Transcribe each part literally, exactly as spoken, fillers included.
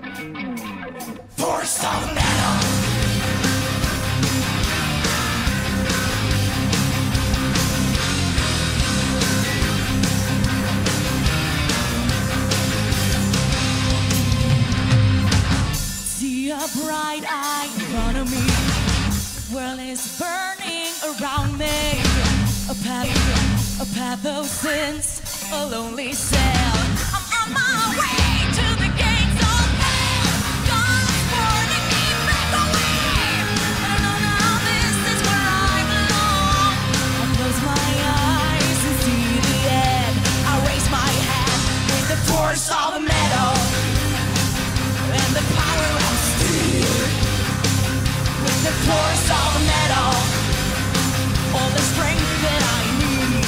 Force of metal. See a bright-eyed front of me. World is burning around me. A path, a path of sins, a lonely cell. I'm on my way to the gates of hell. God's warning me back away. I know now this is where I belong. I close my eyes and see the end. I raise my hand with the force of metal and the power of steel. With the force of metal, all the strength that I need.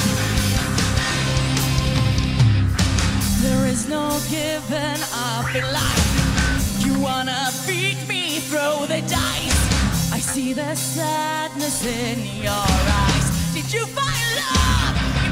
There is no giving up in life. You wanna beat me, throw the dice. I see the sadness in your eyes. Did you find love